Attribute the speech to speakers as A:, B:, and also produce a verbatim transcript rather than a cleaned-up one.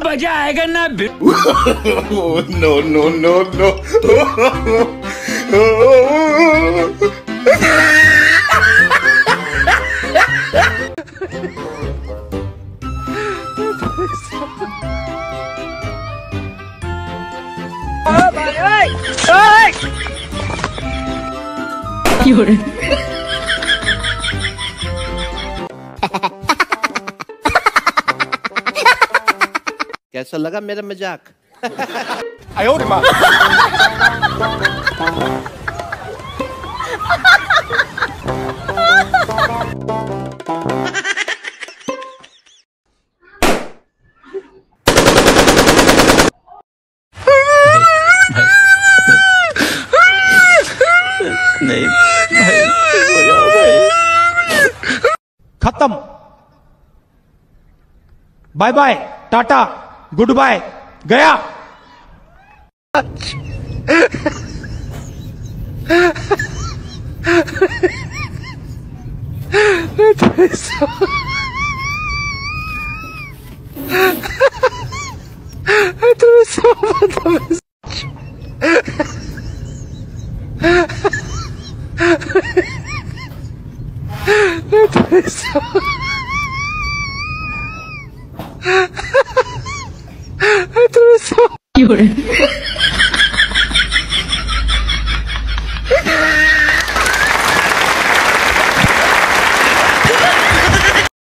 A: मजा आएगा ना।
B: No no no no.
C: कैसा लगा मेरा मजाक?
B: आयो रे माँ।
A: नहीं भाई,
D: खत्म। Bye bye, tata, good bye, गया।
A: 有人。